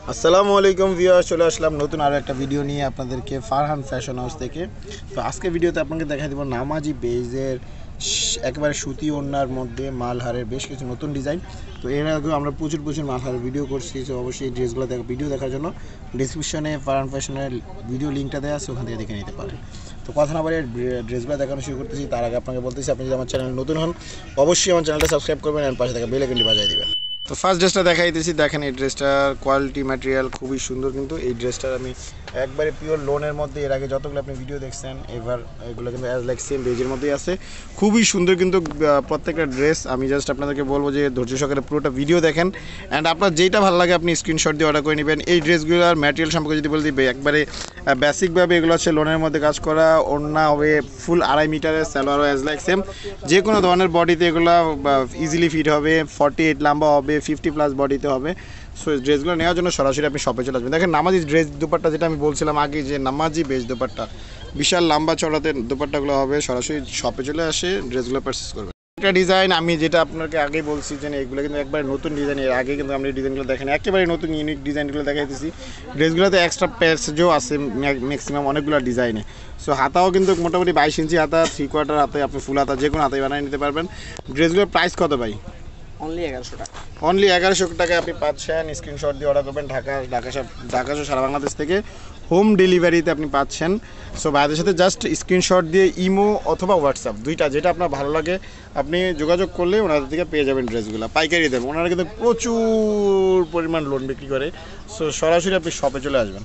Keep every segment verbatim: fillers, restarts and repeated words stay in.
আসসালামু আলাইকুম ভিউয়ার্স, চলে আসলাম নতুন আরও একটা ভিডিও নিয়ে আপনাদেরকে ফারহান ফ্যাশন হাউস থেকে। তো আজকে ভিডিওতে আপনাকে দেখাই দেবো নামাজি বেজের একেবারে সুতি ওড়নার মধ্যে মালহারের বেশ কিছু নতুন ডিজাইন। তো এর আগেও আমরা প্রচুর প্রচুর মালহারের ভিডিও করছি, তো অবশ্যই এই ড্রেসগুলো দেখা ভিডিও দেখার জন্য ডিসক্রিপশনে ফারহান ফ্যাশনের ভিডিও লিঙ্কটা দেওয়া আছে, ওখান থেকে দেখে নিতে পারেন। তো কথা না বলে ড্রেসগুলো দেখানো শুরু করতেছি। তার আগে আপনাকে বলতেছি, আপনি যদি আমার চ্যানেল নতুন হন অবশ্যই আমার চ্যানেলটা সাবস্ক্রাইব করবেন আর পাশে থাকা বেল আইকনটি বাজিয়ে দিবেন। তো ফার্স্ট ড্রেসটা দেখাইতেছি, দেখেন এই ড্রেসটার কোয়ালিটি ম্যাটেরিয়াল খুবই সুন্দর। কিন্তু এই ড্রেসটার আমি একবারে পিওর লোনের মধ্যে, এর আগে যতগুলো আপনি ভিডিও দেখছেন এবার এগুলো কিন্তু অ্যাজ লাইক সেম বেজের মধ্যেই আছে, খুবই সুন্দর। কিন্তু প্রত্যেকটা ড্রেস আমি জাস্ট আপনাদেরকে বলবো যে ধৈর্য সহকারে পুরোটা ভিডিও দেখেন, অ্যান্ড আপনার যেটা ভালো লাগে আপনি স্ক্রিনশট দিয়ে অর্ডার করে নেবেন। এই ড্রেসগুলোর ম্যাটেরিয়াল সম্পর্কে যদি বলে দিবে, একবারে বেসিকভাবে এগুলো হচ্ছে লোনের মধ্যে কাজ করা, ওড়না হবে ফুল আড়াই মিটারের, সালোয়ারও অ্যাজ লাইক সেম, যে কোনো ধরনের বডিতে এগুলো ইজিলি ফিট হবে, ফর্টি এইট লম্বা হবে, ফিফটি প্লাস বডিতে হবে। সো ড্রেসগুলো নেওয়ার জন্য সরাসরি আপনি শপে চলে আসবেন। দেখেন নামাজি ড্রেস দুপাট্টা, যেটা আমি বলছিলাম আগে যে নামাজি বেজ দুপাট্টা, বিশাল লম্বা চড়াতে দুপাট্টাগুলো হবে, সরাসরি শপে চলে আসে ড্রেসগুলো পারচেস করবেন। একটা ডিজাইন আমি যেটা আপনাকে আগেই বলছি যে এগুলো কিন্তু একবারে নতুন ডিজাইন, এর আগে কিন্তু আমরা এই ডিজাইনগুলো দেখেন একেবারে নতুন ইউনিক ডিজাইনগুলো দেখাইতেছি। ড্রেসগুলোতে এক্সট্রা প্যাচও আছে ম্যাক্সিমাম অনেকগুলো ডিজাইনে। সো হাতাও কিন্তু মোটামুটি বাইশ ইঞ্চি হাতা, থ্রি কোয়ার্টার হাতে, আপনি ফুল হাতা যে কোনো হাতায় বানিয়ে নিতে পারবেন। ড্রেসগুলোর প্রাইস কত ভাই? অনলি এগারোশো টাকা। অনলি এগারোশো টাকায় আপনি পাচ্ছেন। স্ক্রিনশট দিয়ে অর্ডার করবেন, ঢাকা ঢাকা সব ঢাকা সহ সারা বাংলাদেশ থেকে হোম ডেলিভারিতে আপনি পাচ্ছেন। সো ভাইদের সাথে জাস্ট স্ক্রিনশট দিয়ে ইমো অথবা হোয়াটসঅ্যাপ দুইটা যেটা আপনার ভালো লাগে আপনি যোগাযোগ করলে ওনাদের থেকে পেয়ে যাবেন ড্রেসগুলো পাইকারি দেবেন। ওনারা কিন্তু প্রচুর পরিমাণ লোন বিক্রি করে। সো সরাসরি আপনি শপে চলে আসবেন।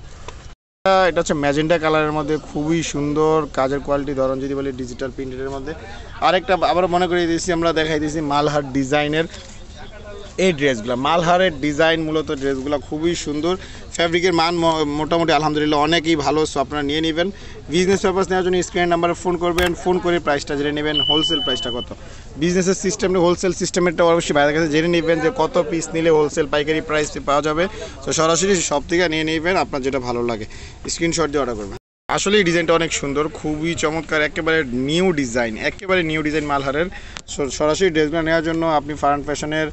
এটা হচ্ছে ম্যাজেন্টা কালারের মধ্যে, খুবই সুন্দর কাজের কোয়ালিটি ধরন যদি বলি ডিজিটাল প্রিন্টের মধ্যে। আরেকটা আবার মনে করিয়ে দিয়েছি, আমরা দেখাই দিয়েছি মালহার ডিজাইনের এই ড্রেসগুলো। মালহারের ডিজাইন মূলত ড্রেসগুলো খুবই সুন্দর, ফ্যাব্রিকের মান মোটামুটি আলহামদুলিল্লাহ অনেকই ভালো। সো আপনারা নিয়ে নেবেন। বিজনেস পারপাস নেওয়ার জন্য স্ক্রিনের নাম্বারে ফোন করবেন, ফোন করে প্রাইসটা জেনে নেবেন, হোলসেল প্রাইসটা কত। বিজনেসের সিস্টেম হোলসেল সিস্টেমেরটা অবশ্যই বাইরের কাছে জেনে নেবেন যে কত পিস নিলে হোলসেল পাইকারি প্রাইস পাওয়া যাবে। তো সরাসরি সব থেকে নিয়ে নেবেন, আপনার যেটা ভালো লাগে স্ক্রিনশট দিয়ে অর্ডার করবেন। আসলে এই ডিজাইনটা অনেক সুন্দর, খুবই চমৎকার, একেবারে নিউ ডিজাইন, একেবারে নিউ ডিজাইন মালহারের। সরাসরি ড্রেসগুলো নেওয়ার জন্য আপনি ফারহান ফ্যাশনের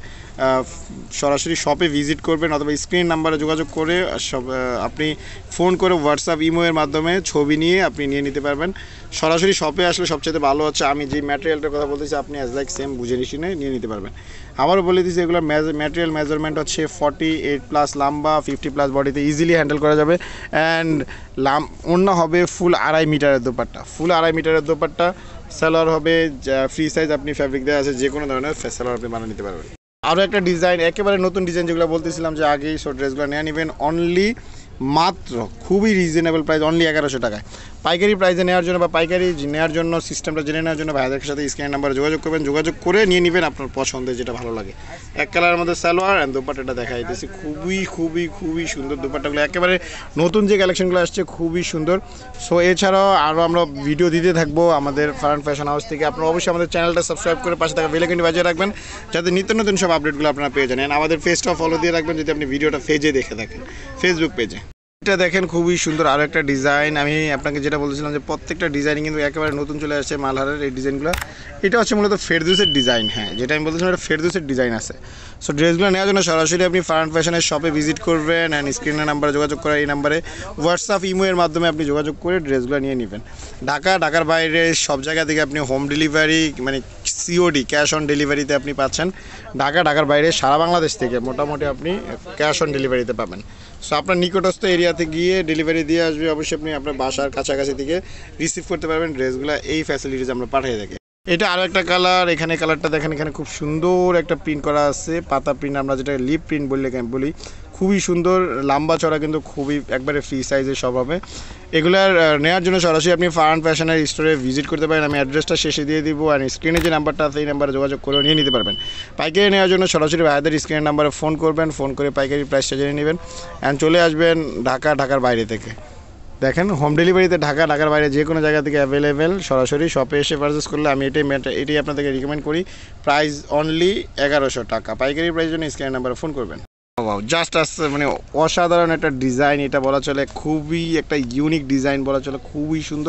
সরাসরি শপে ভিজিট করবেন অথবা স্ক্রিন নাম্বারে যোগাযোগ করে সব আপনি ফোন করে হোয়াটসঅ্যাপ ইমোয়ের মাধ্যমে ছবি নিয়ে আপনি নিয়ে নিতে পারবেন। সরাসরি শপে আসলে সবচেয়ে ভালো হচ্ছে, আমি যে ম্যাটেরিয়ালটার কথা বলতেছি আপনি অ্যাজ লাইক সেম বুঝে নিয়ে নিয়ে নিতে পারবেন। আবারও বলে দিচ্ছি, এগুলোর ম্যাটেরিয়াল মেজারমেন্ট হচ্ছে ফর্টি এইট প্লাস লম্বা, ফিফটি প্লাস বডিতে ইজিলি হ্যান্ডেল করা যাবে। অ্যান্ড লাম অন্য হবে ফুল আড়াই মিটারের দোপাট্টা, ফুল আড়াই মিটারের দোপাট্টা। সালোয়ার হবে ফ্রি সাইজ, আপনি ফ্যাব্রিক দেওয়া আছে যে কোনো ধরনের সালোয়ার আপনি বানিয়ে নিতে পারবেন। আরও একটা ডিজাইন, একেবারে নতুন ডিজাইন যেগুলো বলতেছিলাম যে আগেই, সো ড্রেসগুলো নিয়ে নেবেন অনলি মাত্র খুবই রিজনেবল প্রাইস, অনলি এগারোশো টাকায়। পাইকারি প্রাইসে নেওয়ার জন্য বা পাইকারি নেওয়ার জন্য সিস্টেমটা জেনে নেওয়ার জন্য ভাইদের সাথে স্ক্রিন নাম্বারে যোগাযোগ করবেন, যোগাযোগ করে নিয়ে নেবেন আপনার পছন্দের যেটা ভালো লাগে। এক কালারের মধ্যে সালোয়ার অ্যান্ড দোপাট্টাটা দেখা দিতেছি, খুবই খুবই খুবই সুন্দর দোপাট্টাগুলো, একেবারে নতুন যে কালেকশনগুলো আসছে খুবই সুন্দর। সো এছাড়াও আরও আমরা ভিডিও দিতে থাকবো আমাদের ফারহান ফ্যাশন হাউস থেকে। আপনারা অবশ্যই আমাদের চ্যানেলটা সাবস্ক্রাইব করে পাশে থাকা বেল আইকনটি বাজিয়ে রাখবেন, যাতে নিত্য নতুন সব আপডেটগুলো আপনারা পেয়ে যান। আমাদের পেজটা ফলো দিয়ে রাখবেন যদি আপনি ভিডিওটা পেজে দেখে থাকেন, ফেসবুক পেজে। এটা দেখেন খুবই সুন্দর আরও একটা ডিজাইন। আমি আপনাকে যেটা বলছিলাম যে প্রত্যেকটা ডিজাইন কিন্তু একেবারে নতুন চলে আসছে মালহারের এই ডিজাইনগুলো। এটা হচ্ছে মূলত ফেরদৌসের ডিজাইন, হ্যাঁ যেটা আমি বলছিলাম এটা ফেরদৌসের ডিজাইন আছে। সো ড্রেসগুলো নেওয়ার জন্য সরাসরি আপনি ফারহান ফ্যাশনের শপে ভিজিট করবেন অ্যান্ড স্ক্রিনের নাম্বারে যোগাযোগ করার এই নাম্বারে হোয়াটসঅ্যাপ ইমোয়ের মাধ্যমে আপনি যোগাযোগ করে ড্রেসগুলো নিয়ে নেবেন। ঢাকা ঢাকার বাইরে সব জায়গা থেকে আপনি হোম ডেলিভারি মানে সিওডি ক্যাশ অন ডেলিভারিতে আপনি পাচ্ছেন। ঢাকা ঢাকার বাইরে সারা বাংলাদেশ থেকে মোটামুটি আপনি ক্যাশ অন ডেলিভারিতে পাবেন। সো আপনার নিকটস্থ এরিয়াতে গিয়ে ডেলিভারি দিয়ে আসবে, অবশ্যই আপনি আপনার বাসার কাছাকাছি থেকে রিসিভ করতে পারবেন ড্রেসগুলো। এই ফ্যাসিলিটিস আমরা পাঠিয়ে থাকি। এটা আরও একটা কালার, এখানে কালারটা দেখেন, এখানে খুব সুন্দর একটা প্রিন্ট করা আছে, পাতা প্রিন্ট, আমরা যেটা লিপ প্রিন্ট বললে বলি, খুবই সুন্দর লম্বা চড়া, কিন্তু খুবই একবারে ফ্রি সাইজের সব হবে। এগুলার নেওয়ার জন্য সরাসরি আপনি ফারহান ফ্যাশনের স্টোরে ভিজিট করতে পারেন, আমি অ্যাড্রেসটা শেষে দিয়ে দিব, আর স্ক্রিনে যে নাম্বারটা আছে এই নাম্বারে যোগাযোগ করে নিয়ে নিতে পারবেন। পাইকারি নেওয়ার জন্য সরাসরি ভাইদের স্ক্রিনের নাম্বারে ফোন করবেন, ফোন করে পাইকারি প্রাইসটা জেনে নেবেন অ্যান্ড চলে আসবেন ঢাকা ঢাকার বাইরে থেকে। দেখেন হোম ডেলিভারিতে ঢাকা ঢাকার বাইরে যে কোনো জায়গা থেকে অ্যাভেলেবেল, সরাসরি শপে এসে পারচেস করলে আমি এটাই এটাই আপনাদেরকে রিকমেন্ড করি। প্রাইস অনলি এগারোশো টাকা, পাইকারি প্রাইস জন্য স্ক্রিনের নাম্বারে ফোন করবেন। জাস্ট আসছে মানে অসাধারণ একটা ডিজাইন, এটা বলা চলে খুবই একটা ইউনিক ডিজাইন বলা চলে, খুবই সুন্দর।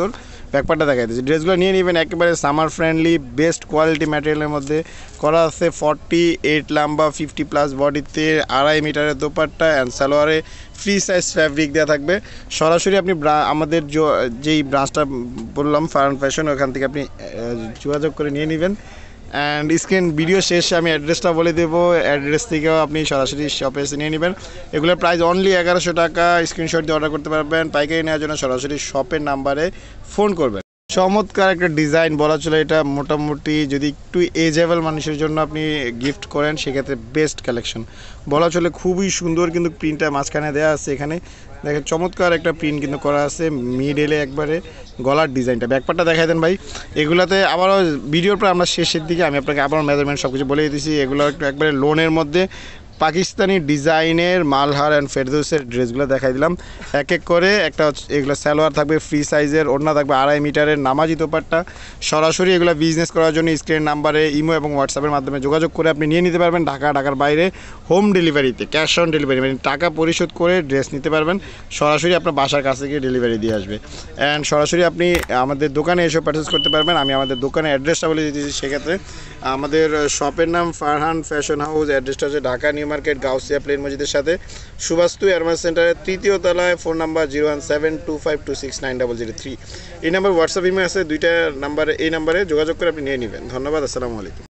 ব্যাকপার্টটা দেখাই দিচ্ছি। ড্রেসগুলো নিয়ে নেবেন, একেবারে সামার ফ্রেন্ডলি বেস্ট কোয়ালিটি ম্যাটেরিয়ালের মধ্যে করা আছে। ফর্টি এইট লম্বা, ফিফটি প্লাস বডিতে, আড়াই মিটারের দোপাট্টা অ্যান্ড সালোয়ারে ফ্রি সাইজ ফ্যাব্রিক দেওয়া থাকবে। সরাসরি আপনি আমাদের যেই ব্রাঞ্চটা বললাম ফারহান ফ্যাশন, ওখান থেকে আপনি যোগাযোগ করে নিয়ে নেবেন। অ্যান্ড স্ক্রিন ভিডিও শেষে আমি অ্যাড্রেসটা বলে দেবো, অ্যাড্রেস থেকেও আপনি সরাসরি শপে এসে নিয়ে নেবেন। এগুলোর প্রাইস অনলি এগারোশো টাকা। স্ক্রিনশট দিয়ে অর্ডার করতে পারবেন। পাইকারি নেওয়ার জন্য সরাসরি শপের নাম্বারে ফোন করবেন। চমৎকার একটা ডিজাইন বলা চলে, এটা মোটামুটি যদি একটু এজেবল মানুষের জন্য আপনি গিফট করেন সেক্ষেত্রে বেস্ট কালেকশন বলা চলে। খুবই সুন্দর কিন্তু প্রিন্টটা মাঝখানে দেওয়া আছে, এখানে দেখেন চমৎকার একটা প্রিন্ট কিন্তু করা আছে মিডলে একবারে গলার ডিজাইনটা। ব্যাকপার্টটা দেখাই দেন ভাই। এগুলাতে আবারও ভিডিওর পর আমরা শেষের দিকে আমি আপনাকে আবার মেজারমেন্ট সব কিছু বলে দিয়েছি। এগুলো একটু একবারে লোনের মধ্যে পাকিস্তানি ডিজাইনের মালহার অ্যান্ড ফেরদৌসের ড্রেসগুলো দেখাই দিলাম এক এক করে। একটা এগুলো সালোয়ার থাকবে ফ্রি সাইজের, ওড়না থাকবে আড়াই মিটারের নামাজি দোপাট্টা। সরাসরি এগুলো বিজনেস করার জন্য স্ক্রিন নাম্বারে ইমো এবং হোয়াটসঅ্যাপের মাধ্যমে যোগাযোগ করে আপনি নিয়ে নিতে পারবেন। ঢাকা ঢাকার বাইরে হোম ডেলিভারিতে, ক্যাশ অন ডেলিভারি, মানে টাকা পরিশোধ করে ড্রেস নিতে পারবেন। সরাসরি আপনার বাসার কাছে গিয়ে ডেলিভারি দিয়ে আসবে। অ্যান্ড সরাসরি আপনি আমাদের দোকানে এসে পারচেস করতে পারবেন। আমি আমাদের দোকানের অ্যাড্রেসটা বলে দিতেছি। সেক্ষেত্রে আমাদের শপের নাম ফারহান ফ্যাশন হাউস, অ্যাড্রেসটা হচ্ছে ঢাকা নিউ মার্কেট গাউসিয়া প্লেন মসজিদের সাথে সুবাস্তু এয়ারমার্স সেন্টারের তৃতীয় তলায়। Phone number zero one seven two five two six nine double zero three. এই নাম্বার হোয়াটসঅ্যাপ ইমে আছে, দুইটা নাম্বারে এই নাম্বারে যোগাযোগ করে আপনি নিয়ে নেবেন। ধন্যবাদ। আসসালামু আলাইকুম।